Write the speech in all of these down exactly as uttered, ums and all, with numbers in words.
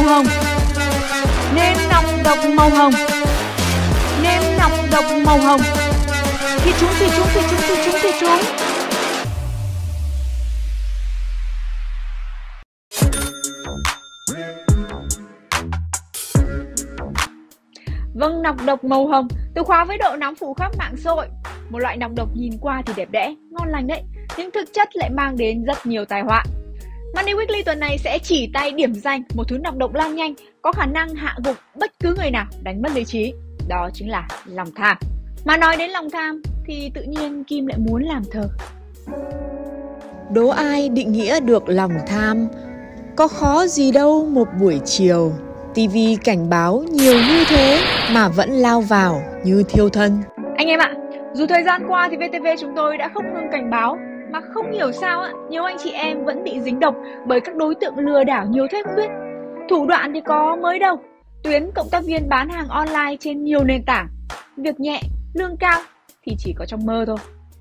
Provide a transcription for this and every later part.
hồng. Nêm nọc độc màu hồng. Nêm nọc độc màu hồng. Thì chúng, thì chúng, thì chúng, thì chúng, thì chúng. Vâng, nọc độc màu hồng, từ khóa với độ nóng phủ khắp mạng xã hội. Một loại nọc độc nhìn qua thì đẹp đẽ, ngon lành đấy, nhưng thực chất lại mang đến rất nhiều tai họa. Money Weekly tuần này sẽ chỉ tay điểm danh một thứ nọc độc lan nhanh, có khả năng hạ gục bất cứ người nào đánh mất lý trí. Đó chính là lòng tham. Mà nói đến lòng tham thì tự nhiên Kim lại muốn làm thơ. Đố ai định nghĩa được lòng tham? Có khó gì đâu một buổi chiều, tivi cảnh báo nhiều như thế mà vẫn lao vào như thiêu thân. Anh em ạ, dù thời gian qua thì vê tê vê chúng tôi đã không ngừng cảnh báo, mà không hiểu sao ạ, nhiều anh chị em vẫn bị dính độc bởi các đối tượng lừa đảo nhiều thế không biết. Thủ đoạn thì có mới đâu, tuyến cộng tác viên bán hàng online trên nhiều nền tảng. Việc nhẹ, lương cao thì chỉ có trong mơ thôi.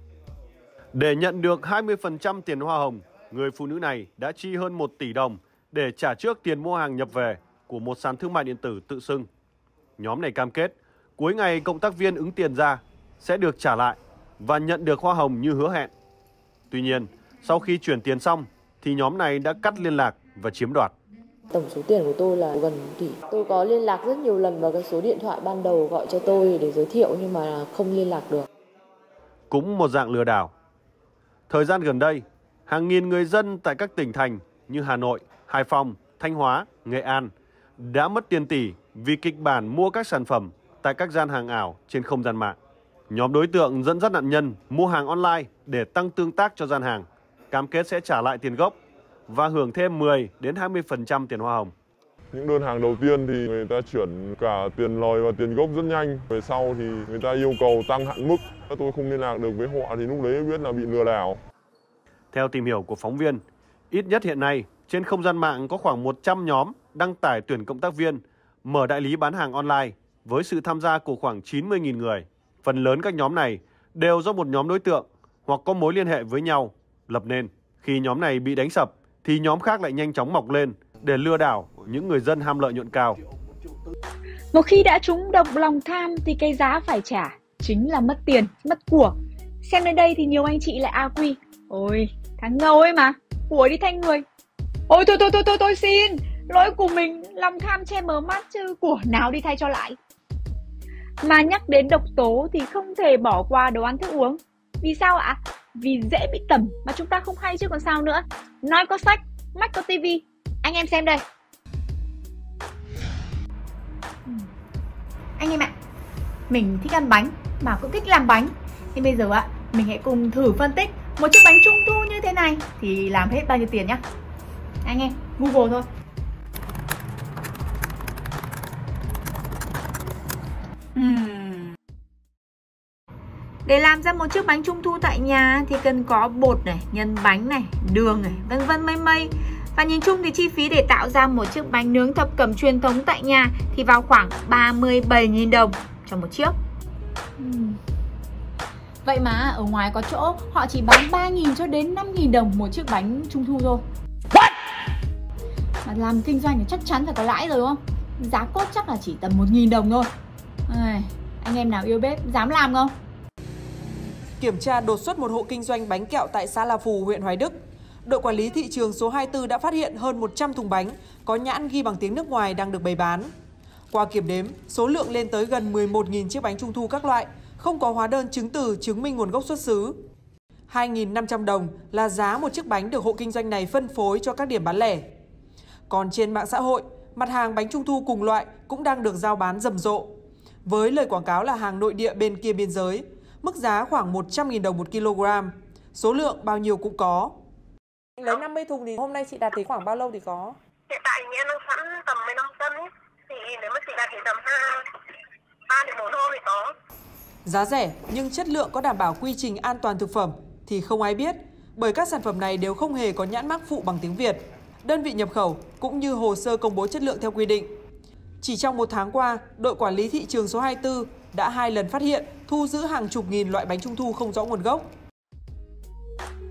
Để nhận được hai mươi phần trăm tiền hoa hồng, người phụ nữ này đã chi hơn một tỷ đồng để trả trước tiền mua hàng nhập về của một sàn thương mại điện tử tự xưng. Nhóm này cam kết cuối ngày cộng tác viên ứng tiền ra sẽ được trả lại và nhận được hoa hồng như hứa hẹn. Tuy nhiên, sau khi chuyển tiền xong thì nhóm này đã cắt liên lạc và chiếm đoạt. Tổng số tiền của tôi là gần một tỷ. Tôi có liên lạc rất nhiều lần vào cái số điện thoại ban đầu gọi cho tôi để giới thiệu nhưng mà không liên lạc được. Cũng một dạng lừa đảo. Thời gian gần đây, hàng nghìn người dân tại các tỉnh thành như Hà Nội, Hải Phòng, Thanh Hóa, Nghệ An đã mất tiền tỷ vì kịch bản mua các sản phẩm tại các gian hàng ảo trên không gian mạng. Nhóm đối tượng dẫn dắt nạn nhân mua hàng online để tăng tương tác cho gian hàng, cam kết sẽ trả lại tiền gốc và hưởng thêm mười đến hai mươi phần trăm tiền hoa hồng. Những đơn hàng đầu tiên thì người ta chuyển cả tiền lời và tiền gốc rất nhanh. Về sau thì người ta yêu cầu tăng hạn mức. Tôi không liên lạc được với họ thì lúc đấy biết là bị lừa đảo. Theo tìm hiểu của phóng viên, ít nhất hiện nay trên không gian mạng có khoảng một trăm nhóm đăng tải tuyển cộng tác viên, mở đại lý bán hàng online với sự tham gia của khoảng chín mươi nghìn người. Phần lớn các nhóm này đều do một nhóm đối tượng hoặc có mối liên hệ với nhau lập nên. Khi nhóm này bị đánh sập thì nhóm khác lại nhanh chóng mọc lên để lừa đảo những người dân ham lợi nhuận cao. Một khi đã trúng độc lòng tham thì cái giá phải trả chính là mất tiền, mất của. Xem đến đây thì nhiều anh chị lại a quy. Ôi, thằng ngầu ấy mà, của đi thay người. Ôi thôi thôi thôi thôi tôi xin, lỗi của mình, lòng tham che mờ mắt chứ của nào đi thay cho lại. Mà nhắc đến độc tố thì không thể bỏ qua đồ ăn thức uống. Vì sao ạ? Vì dễ bị tẩm mà chúng ta không hay chứ còn sao nữa. Nói có sách, mắt có tivi. Anh em xem đây. Anh em ạ, mình thích ăn bánh mà cũng thích làm bánh. Thì bây giờ ạ, mình hãy cùng thử phân tích một chiếc bánh trung thu như thế này thì làm hết bao nhiêu tiền nhá. Anh em, Google thôi. uhm. Để làm ra một chiếc bánh trung thu tại nhà thì cần có bột này, nhân bánh này, đường này, vân vân mây mây. Và nhìn chung thì chi phí để tạo ra một chiếc bánh nướng thập cẩm truyền thống tại nhà thì vào khoảng ba mươi bảy nghìn đồng cho một chiếc. uhm. Vậy mà ở ngoài có chỗ họ chỉ bán ba nghìn cho đến năm nghìn đồng một chiếc bánh trung thu thôi. What? Mà làm kinh doanh thì chắc chắn phải có lãi rồi đúng không? Giá cốt chắc là chỉ tầm một nghìn đồng thôi. À, anh em nào yêu bếp dám làm không? Kiểm tra đột xuất một hộ kinh doanh bánh kẹo tại xã La Phù, huyện Hoài Đức. Đội quản lý thị trường số hai mươi tư đã phát hiện hơn một trăm thùng bánh có nhãn ghi bằng tiếng nước ngoài đang được bày bán. Qua kiểm đếm, số lượng lên tới gần mười một nghìn chiếc bánh trung thu các loại, không có hóa đơn chứng từ chứng minh nguồn gốc xuất xứ. hai nghìn năm trăm đồng là giá một chiếc bánh được hộ kinh doanh này phân phối cho các điểm bán lẻ. Còn trên mạng xã hội, mặt hàng bánh trung thu cùng loại cũng đang được giao bán rầm rộ. Với lời quảng cáo là hàng nội địa bên kia biên giới, mức giá khoảng một trăm nghìn đồng một kg, số lượng bao nhiêu cũng có. Lấy năm mươi thùng thì hôm nay chị đặt thì khoảng bao lâu thì có? Hiện tại thì em đang sẵn tầm mười lăm cân ấy, thì nếu mà chị đặt thì tầm ba đến bốn hôm thì có. Giá rẻ nhưng chất lượng có đảm bảo quy trình an toàn thực phẩm thì không ai biết, bởi các sản phẩm này đều không hề có nhãn mác phụ bằng tiếng Việt, đơn vị nhập khẩu cũng như hồ sơ công bố chất lượng theo quy định. Chỉ trong một tháng qua, đội quản lý thị trường số hai mươi tư đã hai lần phát hiện, thu giữ hàng chục nghìn loại bánh trung thu không rõ nguồn gốc.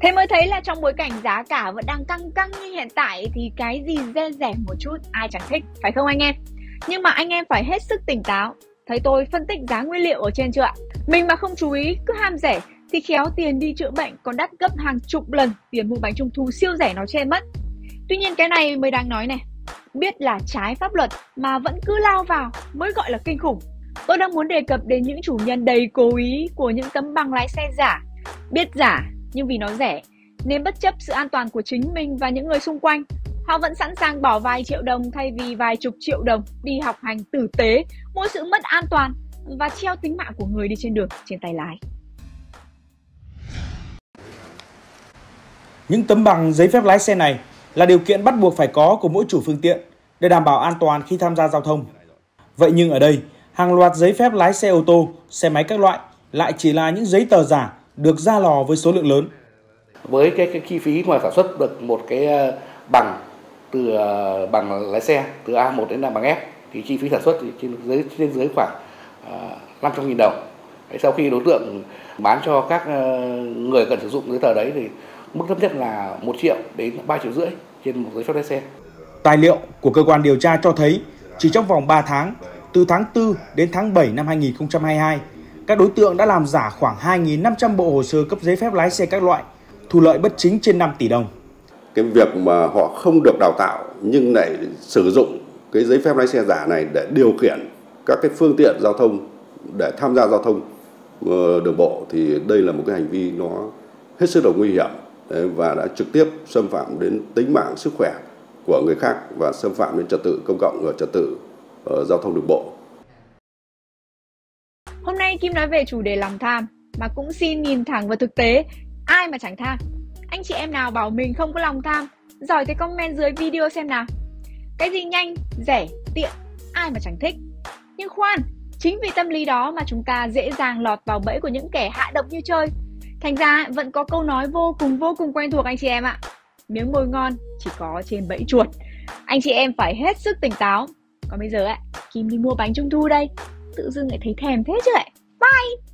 Thế mới thấy là trong bối cảnh giá cả vẫn đang căng căng như hiện tại thì cái gì rẻ rẻ một chút ai chẳng thích, phải không anh em? Nhưng mà anh em phải hết sức tỉnh táo. Thấy tôi phân tích giá nguyên liệu ở trên chưa ạ? Mình mà không chú ý cứ ham rẻ thì khéo tiền đi chữa bệnh còn đắt gấp hàng chục lần tiền mua bánh trung thu siêu rẻ nói trên mất. Tuy nhiên cái này mới đang nói này, biết là trái pháp luật mà vẫn cứ lao vào mới gọi là kinh khủng. Tôi đang muốn đề cập đến những chủ nhân đầy cố ý của những tấm bằng lái xe giả. Biết giả nhưng vì nó rẻ nên bất chấp sự an toàn của chính mình và những người xung quanh, họ vẫn sẵn sàng bỏ vài triệu đồng thay vì vài chục triệu đồng đi học hành tử tế, mỗi sự mất an toàn và treo tính mạng của người đi trên đường trên tay lái. Những tấm bằng giấy phép lái xe này là điều kiện bắt buộc phải có của mỗi chủ phương tiện để đảm bảo an toàn khi tham gia giao thông. Vậy nhưng ở đây, hàng loạt giấy phép lái xe ô tô, xe máy các loại lại chỉ là những giấy tờ giả được ra lò với số lượng lớn. Với cái, cái chi phí mà sản xuất được một cái bằng từ uh, bằng lái xe từ A một đến bằng F thì chi phí sản xuất thì trên dưới trên dưới khoảng uh, năm trăm nghìn đồng. Đấy, sau khi đối tượng bán cho các uh, người cần sử dụng giấy tờ đấy thì mức thấp nhất là một triệu đến ba triệu rưỡi trên một giấy phép lái xe. Tài liệu của cơ quan điều tra cho thấy chỉ trong vòng ba tháng, từ tháng tư đến tháng bảy năm hai nghìn không trăm hai mươi hai, các đối tượng đã làm giả khoảng hai nghìn năm trăm bộ hồ sơ cấp giấy phép lái xe các loại, thu lợi bất chính trên năm tỷ đồng. Cái việc mà họ không được đào tạo nhưng lại sử dụng cái giấy phép lái xe giả này để điều khiển các cái phương tiện giao thông để tham gia giao thông đường bộ thì đây là một cái hành vi nó hết sức là nguy hiểm và đã trực tiếp xâm phạm đến tính mạng, sức khỏe của người khác và xâm phạm đến trật tự công cộng và trật tự giao thông đường bộ. Hôm nay Kim nói về chủ đề lòng tham mà cũng xin nhìn thẳng vào thực tế, ai mà chẳng tham. Anh chị em nào bảo mình không có lòng tham, giỏi thì comment dưới video xem nào. Cái gì nhanh, rẻ, tiện, ai mà chẳng thích. Nhưng khoan, chính vì tâm lý đó mà chúng ta dễ dàng lọt vào bẫy của những kẻ hạ độc như chơi. Thành ra vẫn có câu nói vô cùng vô cùng quen thuộc anh chị em ạ. Miếng mồi ngon chỉ có trên bẫy chuột. Anh chị em phải hết sức tỉnh táo. Còn bây giờ ạ, Kim đi mua bánh trung thu đây. Tự dưng lại thấy thèm thế chứ ạ. Bye!